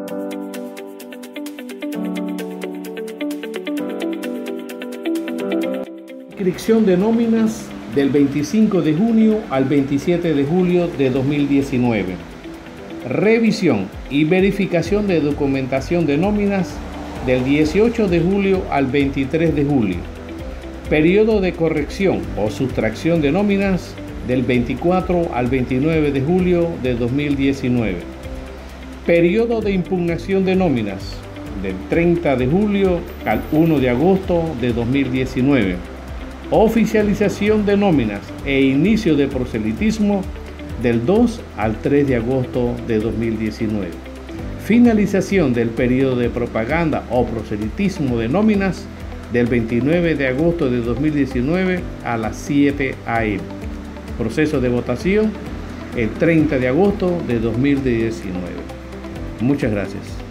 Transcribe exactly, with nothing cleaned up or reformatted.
Inscripción de nóminas del veinticinco de junio al veintisiete de julio de dos mil diecinueve. Revisión y verificación de documentación de nóminas del dieciocho de julio al veintitrés de julio. Periodo de corrección o sustracción de nóminas del veinticuatro al veintinueve de julio de dos mil diecinueve. Periodo de impugnación de nóminas del treinta de julio al primero de agosto de dos mil diecinueve. Oficialización de nóminas e inicio de proselitismo del dos al tres de agosto de dos mil diecinueve. Finalización del periodo de propaganda o proselitismo de nóminas del veintinueve de agosto de dos mil diecinueve a las siete a eme Proceso de votación el treinta de agosto de dos mil diecinueve. Muchas gracias.